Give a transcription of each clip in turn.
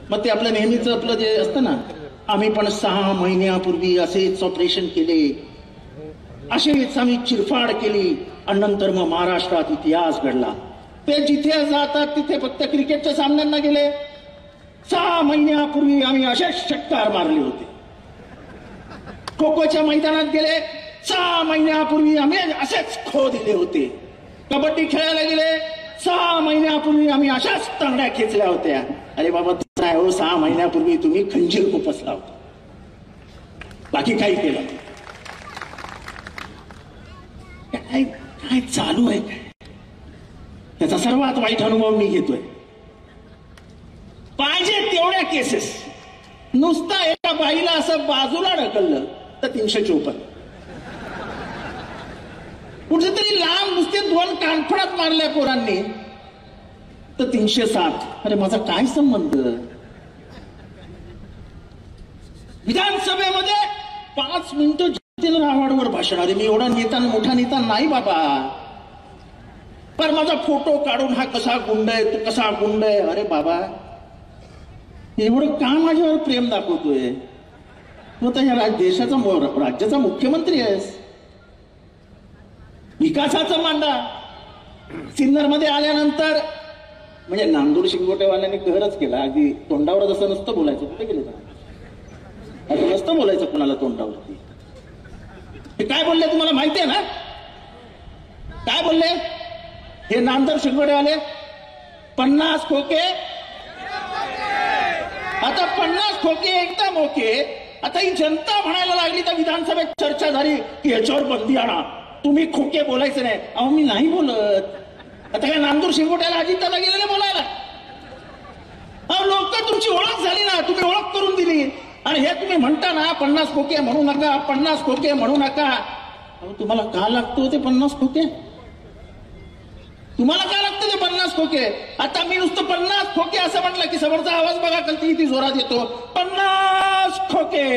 मग ते आपलं नेहमीच आपलं जे असतं ना, आम्ही पण 6 महिन्यापूर्वी असेच ऑपरेशन केले, अशीच आम्ही चिरफाड केली आणि नंतर मग महाराष्ट्रात इतिहास घडला. ते जिथे जातात तिथे फक्त क्रिकेटच्या सामन्यांना गेले. 6 महिन्यापूर्वी आम्ही असेच षटकार मारले होते. खो खोच्या मैदानात गेले, 6 महिन्यापूर्वी आम्ही असेच खो दिले होते. कबड्डी खेळायला गेले, 6 महिन्यापूर्वी आम्ही अशाच तांगड्या खेचल्या होत्या. अरे बाबा काय हो, 6 महिन्यापूर्वी तुम्ही खंजीर खुपसला होता, बाकी काही केलं. काय काय चालू आहे काय, त्याचा सर्वात वाईट अनुभव मी घेतोय. पाहिजे तेवढ्या केसेस, नुसता एका बाईला असं बाजूला ढकललं तर 354, कुठेतरी लांब नुसते 2 कानफडात मारल्या पोरांनी तर 307. अरे माझा काय संबंध. विधानसभेमध्ये 5 मिनिटं जितेंद्र आव्हाडवर भाषण. अरे मी एवढा नेता, मोठा नेता नाही बाबा, पण माझा फोटो काढून हा कसा गुंड आहे, तो कसा गुंड आहे. अरे बाबा एवढं का माझ्यावर प्रेम दाखवतोय. तू तर या देशाचा, राज्याचा मुख्यमंत्री आहेस. विकासाचा मांडा. सिन्नरमध्ये आल्यानंतर म्हणजे नांदूर शिंगोटेवाल्यांनी कहरच केला. अगदी तोंडावर असं नसतं बोलायचं. कुठे गेलं असं नसतं बोलायचं कोणाला तोंडावरती. हे काय बोलले तुम्हाला माहिती आहे ना, काय बोलले हे नांदूर शिंगोटेवाले. 50 खोके, आता 50 खोके एकदम ओके. आता ही जनता म्हणायला लागली तर विधानसभेत चर्चा झाली की ह्याच्यावर बंदी आणा, तुम्ही खोके बोलायचं नाही. अहो मी नाही बोलत. आता काय नांदूर शिंगोट्याला अजितदादा गेलेले बोलायला. अहो लोक तुमची ओळख झाली ना, तुम्ही ओळख करून दिली आणि हे तुम्ही म्हणता ना 50 खोके म्हणू नका, 50 खोके म्हणू नका. अहो तुम्हाला का लागतो ते 50 खोके, तुम्हाला काय लागतं ते 50 खोके. आता मी नुसतं 50 खोके असं म्हटलं की समोरचा आवाज बघा किती जोरात येतो. 50 खोके,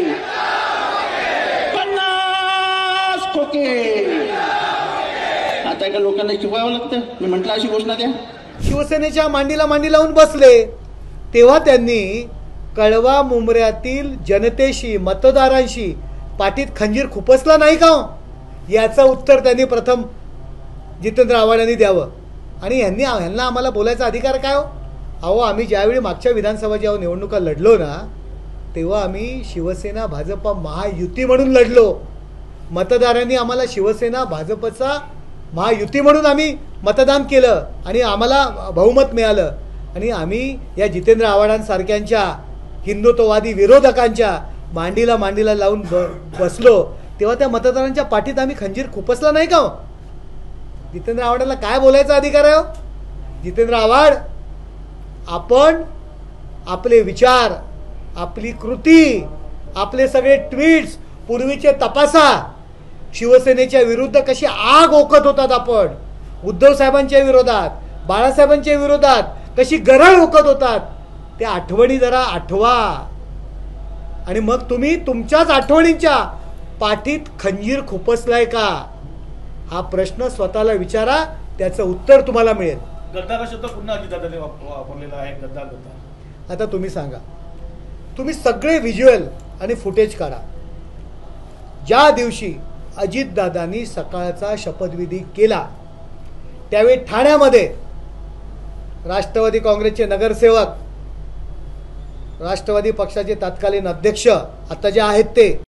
50 खोके. आता एका लोकांना शिकवावं लागतं. मी म्हटलं अशी घोषणा द्या. शिवसेनेच्या मांडीला मांडी लावून बसले तेव्हा त्यांनी कळवा मुंबऱ्यातील जनतेशी, मतदारांशी पाठीत खंजीर खुपसला नाही का, याचं उत्तर त्यांनी प्रथम जितेंद्र आव्हाड यांनी द्यावं. आणि ह्यांना आम्हाला बोलायचा अधिकार काय हो. अहो आम्ही ज्यावेळी मागच्या विधानसभा जेव्हा निवडणुका लढलो ना, तेव्हा आम्ही शिवसेना भाजपा महायुती म्हणून लढलो. मतदारांनी आम्हाला शिवसेना भाजपचा महायुती म्हणून आम्ही मतदान केलं आणि आम्हाला बहुमत मिळालं. आणि आम्ही या जितेंद्र आव्हाडांसारख्यांच्या हिंदुत्ववादी विरोधकांच्या मांडीला लावून बसलो तेव्हा त्या मतदारांच्या पाठीत आम्ही खंजीर खुपसला नाही का. जितेंद्र आव्हाडांना काय बोलायचा अधिकार आहे. जितेंद्र आव्हाड, आपण आपले विचार, आपली कृती, आपले सगळे ट्विट्स पूर्वीचे तपासा. शिवसेनेच्या विरुद्ध कशी आग ओकत होतात आपण, उद्धव साहेबांच्या विरोधात, बाळासाहेबांच्या विरोधात कशी गरळ ओकत होतात, त्या आठवणी जरा आठवा. आणि मग तुम्ही तुमच्याच आठवणींच्या पाठीत खंजीर खुपसलाय का, हा प्रश्न स्वतःला विचारा. त्याचं उत्तर तुम्हाला मिळेल. गद्दार हा शब्द पुन्हा अजितदादांनी वापरलेला आहे. गद्दार. आता तुम्ही सांगा, तुम्ही सगळे व्हिज्युअल आणि फुटेज काढा. ज्या दिवशी अजितदादांनी सकाळचा शपथविधी केला त्यावेळी ठाण्यामध्ये राष्ट्रवादी काँग्रेसचे नगरसेवक, राष्ट्रवादी पक्षाचे तत्कालीन अध्यक्ष आता जे आहेत ते,